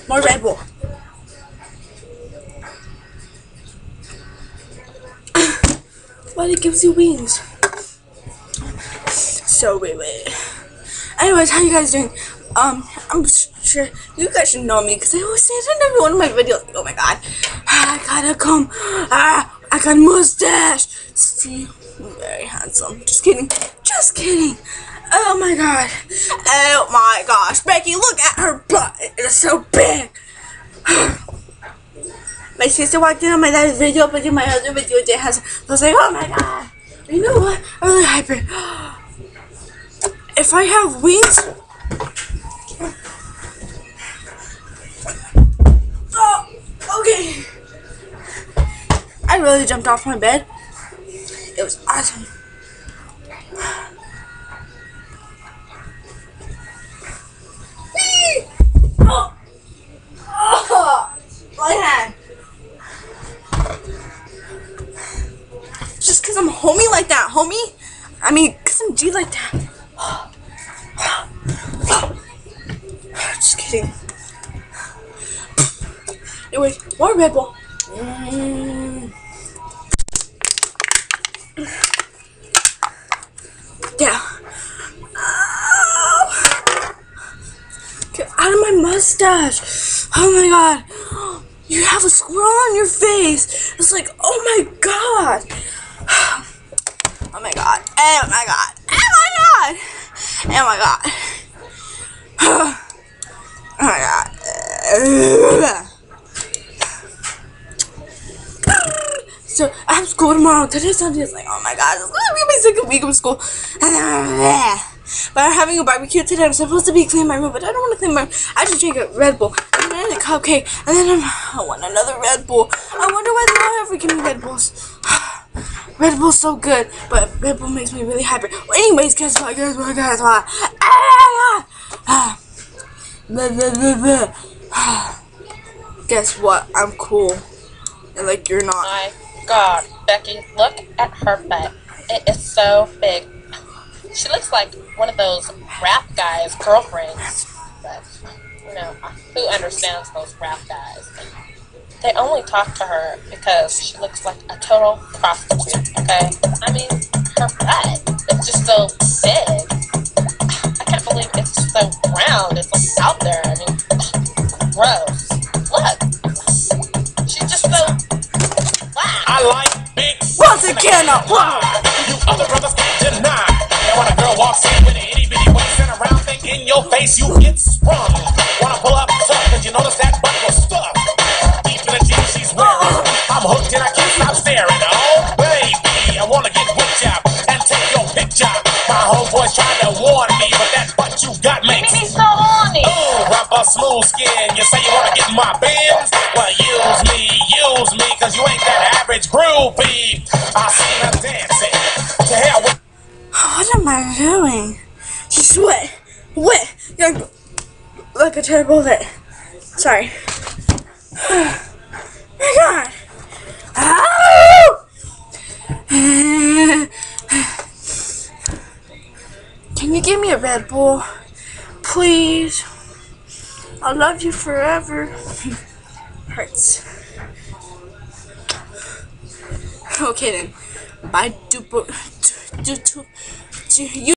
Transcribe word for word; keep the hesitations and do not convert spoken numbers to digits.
More Red Bull. But it gives you wings. So wait, wait. Anyways, how you guys doing? Um, I'm sure you guys should know me because I always say it in every one of my videos. Oh my god, I gotta come. Ah, I got a mustache. See, I'm very handsome. Just kidding. Just kidding. Oh my god. Oh my gosh, Becky, look at her butt. It is so big. My sister walked in on my last video, but in my other video, they has. I was like, oh my god. You know what? I'm really hyper. If I have wings. Oh, okay. I really jumped off my bed. It was awesome. Whee! Oh, oh, my hand. Just because I'm homey like that, homie. I mean, because I'm G like that. Just kidding. Anyway, more Red Bull. Mm. Yeah. Ow. Get out of my mustache. Oh my god. You have a squirrel on your face. It's like, oh my god. Oh my god. Oh my god. Oh my god. Oh my god. Oh my god. So I have school tomorrow. Today's Sunday. It's like, oh my god, it's gonna be my second week of school. But I'm having a barbecue today. I'm supposed to be cleaning my room, but I don't want to clean my room. I just drink a Red Bull and then a cupcake, and then I'm, I want another Red Bull. I wonder why they don't ever give me Red Bulls. Red Bull's so good, but Red Bull makes me really hyper. Well, anyways, guess what? Guess what? Guess what? Ah, ah, blah, blah, blah, blah. Guess what? I'm cool. And like you're not. My God, Becky, look at her butt. It is so big. She looks like one of those rap guys' girlfriends. But, you know, who understands those rap guys? They only talk to her because she looks like a total prostitute, okay? I mean, her butt is just so big. I can't believe it's just so round. It's like out there. I mean, gross. Look. She's just so... Wow. I like big... Once again, uh, wow. You other brothers can't deny. And when a girl walks in with an itty bitty waist and a round thing in your face, you get sprung. Wanna pull up tough, cause you notice that butt was stuffed. Deep in the jeans she's wearing. I'm hooked and I can't stop staring. Oh, baby, I wanna get with ya and take your picture. My homeboys tried to warn me, but that butt you got makes me so horny. Ooh, rubber smooth skin. You say you wanna get in my bins? Well, use me, use me, cause you ain't that average groupie. I seen her dancing. To hell with... What am I doing? She's wet. Wet. You're like a terrible lit. Sorry. My god. Ow! Can you give me a Red Bull? Please. I'll love you forever. Hurts. Okay then. Bye. Do, do, do, do, do, you